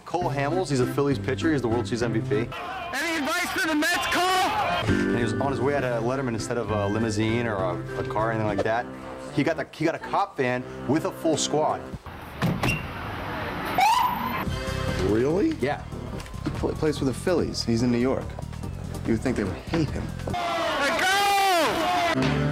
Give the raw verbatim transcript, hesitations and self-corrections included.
Cole Hamels. He's a Phillies pitcher. He's the World Series M V P. Any advice for the Mets, Cole? And he was on his way out of Letterman instead of a limousine or a, a car or anything like that. He got the he got a cop van with a full squad. Really? Yeah. He pl plays for the Phillies. He's in New York. You would think they would hate him. Let go!